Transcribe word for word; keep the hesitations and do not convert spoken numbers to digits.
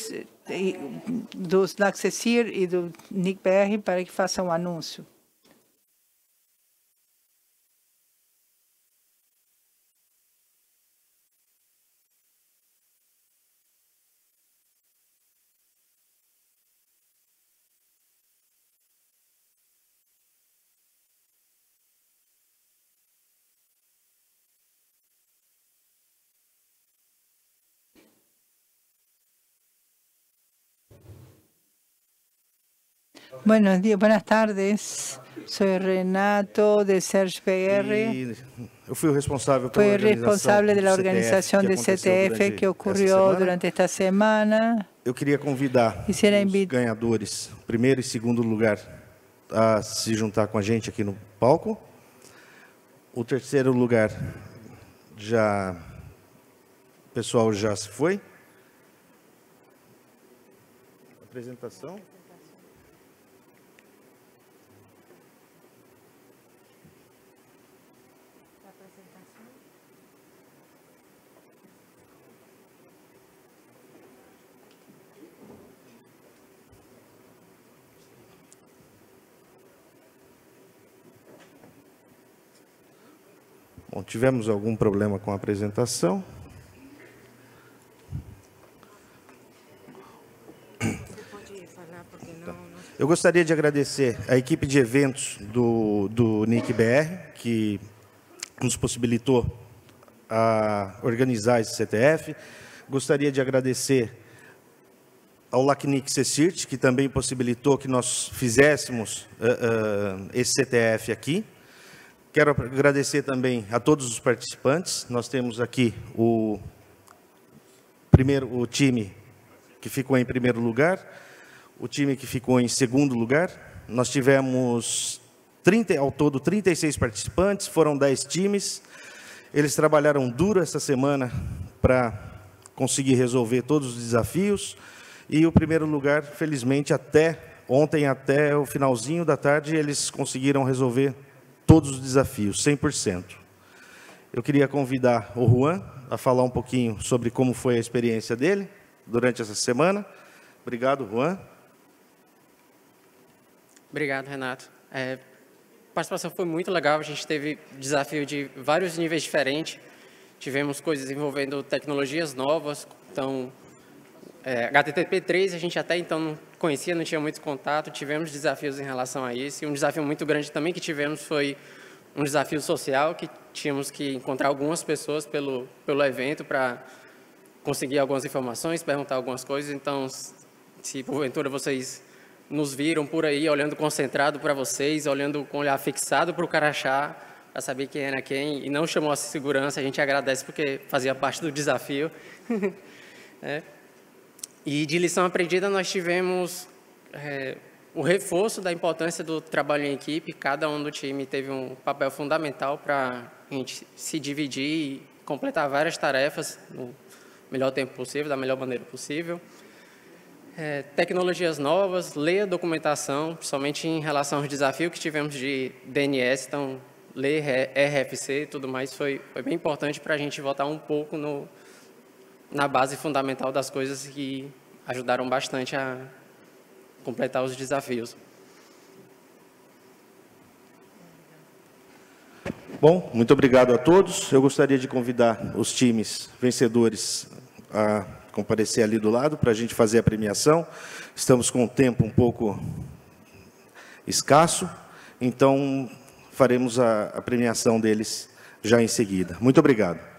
dos Laxesir e do N I C B R para que façam o anúncio. Buenos días, buenas tardes. Soy Renato de Serge P R. Eu fui o responsável pela Fui organização responsável da do organização do C T F que ocorreu durante esta semana. Eu queria convidar Quisiera os invitar ganhadores, primeiro e segundo lugar, a se juntar com a gente aqui no palco. O terceiro lugar, já o pessoal já se foi. Apresentação. Bom, tivemos algum problema com a apresentação. Eu gostaria de agradecer a equipe de eventos do, do N I C B R, que nos possibilitou a organizar esse C T F. Gostaria de agradecer ao LACNIC CECIRT, que também possibilitou que nós fizéssemos uh, uh, esse C T F aqui. Quero agradecer também a todos os participantes. Nós temos aqui o, primeiro, o time que ficou em primeiro lugar, o time que ficou em segundo lugar. Nós tivemos, trinta, ao todo, trinta e seis participantes, foram dez times. Eles trabalharam duro essa semana para conseguir resolver todos os desafios. E o primeiro lugar, felizmente, até ontem, até o finalzinho da tarde, eles conseguiram resolver todos os desafios, cem por cento. Eu queria convidar o Juan a falar um pouquinho sobre como foi a experiência dele durante essa semana. Obrigado, Juan. Obrigado, Renato. É, a participação foi muito legal, a gente teve desafio de vários níveis diferentes. Tivemos coisas envolvendo tecnologias novas, então, é, H T T P três a gente até então não conhecia, não tinha muito contato, tivemos desafios em relação a isso, e um desafio muito grande também que tivemos foi um desafio social, que tínhamos que encontrar algumas pessoas pelo, pelo evento para conseguir algumas informações, perguntar algumas coisas. Então, se porventura vocês nos viram por aí, olhando concentrado para vocês, olhando com o olhar fixado para o Carachá, para saber quem era quem, e não chamou a segurança, a gente agradece porque fazia parte do desafio. É. E de lição aprendida, nós tivemos é, o reforço da importância do trabalho em equipe. Cada um do time teve um papel fundamental para a gente se dividir e completar várias tarefas no melhor tempo possível, da melhor maneira possível. É, tecnologias novas, ler a documentação, principalmente em relação aos desafios que tivemos de D N S, então, ler R F C e tudo mais foi, foi bem importante para a gente voltar um pouco no... na base fundamental das coisas que ajudaram bastante a completar os desafios. Bom, muito obrigado a todos. Eu gostaria de convidar os times vencedores a comparecer ali do lado para a gente fazer a premiação. Estamos com o tempo um pouco escasso, então faremos a, a premiação deles já em seguida. Muito obrigado.